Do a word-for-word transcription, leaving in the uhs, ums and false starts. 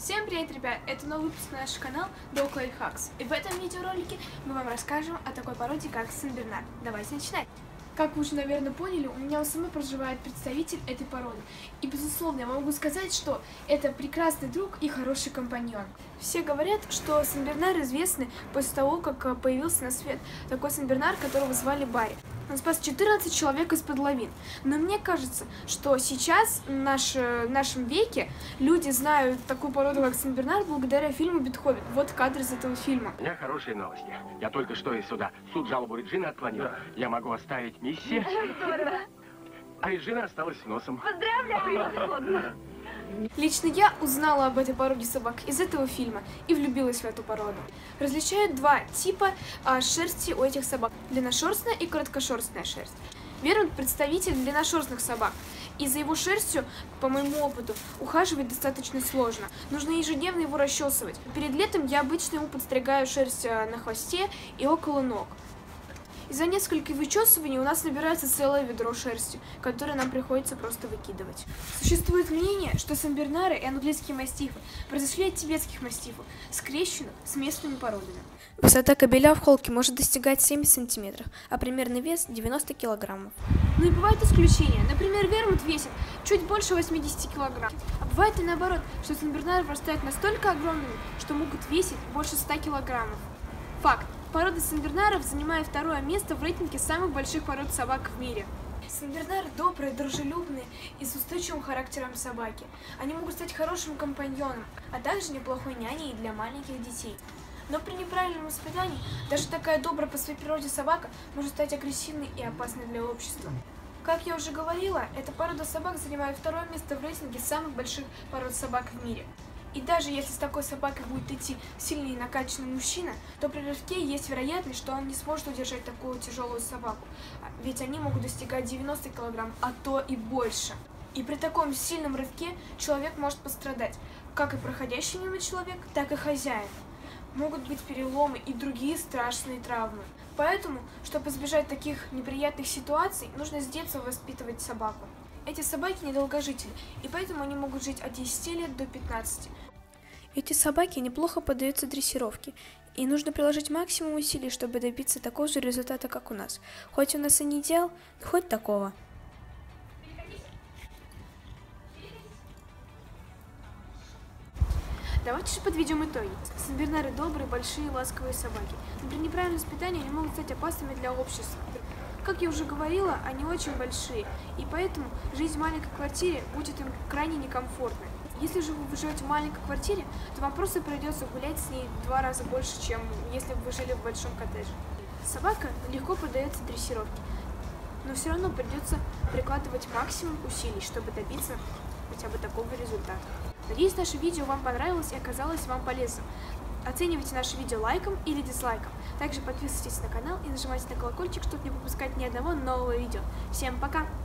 Всем привет, ребят! Это новый выпуск на наш канал Dog Life Hacks. И в этом видеоролике мы вам расскажем о такой породе, как Сен-Бернар. Давайте начинать! Как вы уже, наверное, поняли, у меня у самой проживает представитель этой породы. И, безусловно, я могу сказать, что это прекрасный друг и хороший компаньон. Все говорят, что Сен-Бернар известны после того, как появился на свет такой Сен-Бернар, которого звали Барри. Он спас четырнадцать человек из-под лавин. Но мне кажется, что сейчас, в, наш, в нашем веке, люди знают такую породу, как Сен-Бернар, благодаря фильму «Бетховен». Вот кадр из этого фильма. У меня хорошие новости. Я только что из суда. Суд жалобу Реджины отклонил. Да. Я могу оставить миссию. Здорово. А Реджина осталась с носом. Поздравляю! Лично я узнала об этой породе собак из этого фильма и влюбилась в эту породу. Различают два типа а, шерсти у этих собак: длинношерстная и короткошерстная шерсть. Вермут – представитель длинношерстных собак, и за его шерстью, по моему опыту, ухаживать достаточно сложно. Нужно ежедневно его расчесывать. Перед летом я обычно ему подстригаю шерсть на хвосте и около ног. Из-за нескольких вычесываний у нас набирается целое ведро шерсти, которое нам приходится просто выкидывать. Существует мнение, что Сен-Бернары и английские мастифы произошли от тибетских мастифов, скрещенных с местными породами. Высота кобеля в холке может достигать семьдесят сантиметров, а примерный вес девяносто килограммов. Ну и бывают исключения. Например, вермут весит чуть больше восьмидесяти килограмм. А бывает и наоборот, что Сен-Бернары вырастают настолько огромными, что могут весить больше ста килограммов. Факт. Порода Сен-Бернаров занимает второе место в рейтинге самых больших пород собак в мире. Сен-Бернары добрые, дружелюбные и с устойчивым характером собаки. Они могут стать хорошим компаньоном, а также неплохой няней для маленьких детей. Но при неправильном воспитании даже такая добрая по своей природе собака может стать агрессивной и опасной для общества. Как я уже говорила, эта порода собак занимает второе место в рейтинге самых больших пород собак в мире. И даже если с такой собакой будет идти сильный и накачанный мужчина, то при рывке есть вероятность, что он не сможет удержать такую тяжелую собаку, ведь они могут достигать девяноста килограмм, а то и больше. И при таком сильном рывке человек может пострадать, как и проходящий мимо человек, так и хозяин. Могут быть переломы и другие страшные травмы. Поэтому, чтобы избежать таких неприятных ситуаций, нужно с детства воспитывать собаку. Эти собаки недолгожители, и поэтому они могут жить от десяти лет до пятнадцати. Эти собаки неплохо поддаются дрессировке, и нужно приложить максимум усилий, чтобы добиться такого же результата, как у нас. Хоть у нас и не идеал, но хоть такого. Давайте же подведем итоги. Сен-Бернары добрые, большие, ласковые собаки. Но при неправильном воспитании они могут стать опасными для общества. Как я уже говорила, они очень большие, и поэтому жизнь в маленькой квартире будет им крайне некомфортной. Если же вы живете в маленькой квартире, то вам просто придется гулять с ней в два раза больше, чем если бы вы жили в большом коттедже. Собака легко поддается дрессировке, но все равно придется прикладывать максимум усилий, чтобы добиться хотя бы такого результата. Надеюсь, наше видео вам понравилось и оказалось вам полезным. Оценивайте наше видео лайком или дизлайком. Также подписывайтесь на канал и нажимайте на колокольчик, чтобы не пропускать ни одного нового видео. Всем пока!